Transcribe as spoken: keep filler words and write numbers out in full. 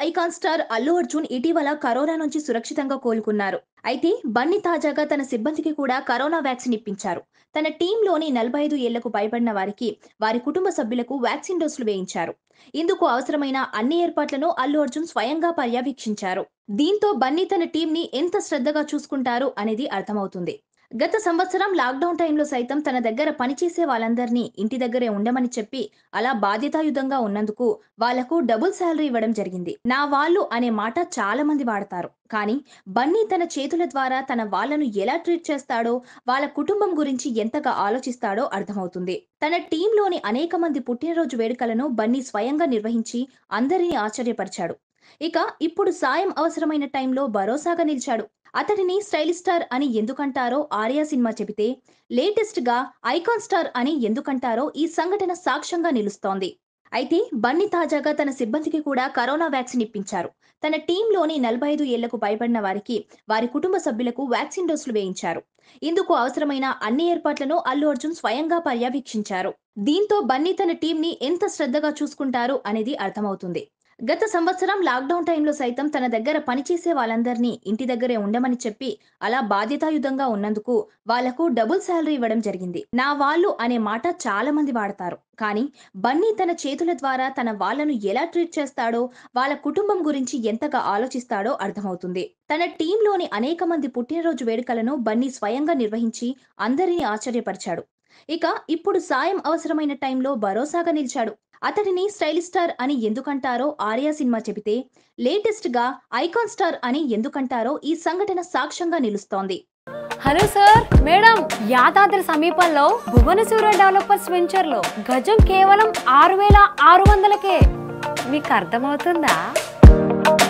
Icon star Allu Arjun ఇటీవల corona నుంచి సురక్షితంగా కోలుకున్నారు. అయితే బన్నీ తాజాగా తన సిబ్బందికి కూడా కరోనా వ్యాక్సిన్ ఇప్పించారు. తన టీంలోని నలభై ఐదు ఏళ్లకు పైబడిన వారికి, వారి కుటుంబ సభ్యులకు వ్యాక్సిన్ డోసులు వేయించారు. ఇందుకు అవసరమైన అన్ని ఏర్పాట్లను అల్లు అర్జున్ స్వయంగా పర్యవేక్షించారు. దీంతో బన్నీ తన టీంని ఎంత శ్రద్ధగా చూసుకుంటారు అనేది అర్థమవుతుంది. గత సంవత్సరం లాక్డౌన్ టైంలో సైతం తన దగ్గర పనిచేసే వాళ్ళందరినీ ఇంటి దగ్గరే ఉండమని చెప్పి అలా బాధ్యతాయుతంగా ఉన్నందుకు వాళ్లకు డబుల్ శాలరీ ఇవ్వడం జరిగింది. నా వాళ్ళు అనే మాట చాలా మంది వాడతారు. కానీ బన్నీ తన చేతుల ద్వారా తన వాళ్లను ఎలా ట్రీట్ చేస్తాడో, వాళ్ళ కుటుంబం గురించి ఎంతగా ఆలోచిస్తాడో అర్థమవుతుంది. తన టీంలోని అనేక మంది పుట్టినరోజు వేడుకలను బన్నీ స్వయంగా నిర్వహించి అందరినీ ఆశ్చర్యపరిచాడు. ఇక ఇప్పుడు సాయం అవసరమైన టైంలో భరోసాగా నిలిచాడు. అతడిని స్టైలిష్ స్టార్ అని ఎందుకంటారో ఆర్యా సినిమా చెబితే, లేటెస్ట్ గా ఐకాన్ స్టార్ అని ఎందుకంటారో ఈ సంఘటన సాక్ష్యంగా నిలుస్తోంది. అయితే బన్నీ తాజాగా తన సిబ్బందికి కూడా కరోనా వ్యాక్సిన్ ఇప్పించారు. తన టీంలోని నలభై ఐదు ఏళ్లకు పైబడిన వారికి, వారి కుటుంబ సభ్యులకు వ్యాక్సిన్ డోసులు వేయించారు. ఇందుకు అవసరమైన అన్ని ఏర్పాట్లను అల్లు అర్జున్ స్వయంగా పర్యవేక్షించారు. దీంతో బన్నీ తన టీంని ఎంత శ్రద్ధగా చూసుకుంటారు అనేది అర్థమవుతుంది. గత సంవత్సరం లాక్డౌన్ టైంలో సైతం తన దగ్గర పనిచేసే వాళ్ళందరినీ ఇంటి దగ్గరే ఉండమని చెప్పి అలా బాధ్యతాయుతంగా ఉన్నందుకు వాళ్లకు డబుల్ శాలరీ ఇవ్వడం జరిగింది. నా వాళ్ళు అనే మాట చాలా మంది వాడతారు. కానీ బన్నీ తన చేతుల ద్వారా తన వాళ్లను ఎలా ట్రీట్ చేస్తాడో, వాళ్ళ కుటుంబం గురించి ఎంతగా ఆలోచిస్తాడో అర్థమవుతుంది. తన టీంలోని అనేక మంది పుట్టినరోజు వేడుకలను బన్నీ స్వయంగా నిర్వహించి అందరినీ ఆశ్చర్యపరిచాడు. ఇక ఇప్పుడు సాయం అవసరమైన టైంలో భరోసాగా నిలిచాడు. అతడిని స్టైలిష్ స్టార్ అని ఎందుకంటారో ఆర్యా సినిమా చెబితే, లేటెస్ట్ గా ఐకాన్ స్టార్ అని ఎందుకంటారో ఈ సంఘటన సాక్ష్యంగా నిలుస్తోంది. హలో సార్, మేడం, యాదాద్రి సమీపంలో భువనసూర డెవలపర్స్ వెంచర్ లో గజం కేవలం ఆరు వేల ఆరు వందలకే. మీకు అర్థమవుతుందా?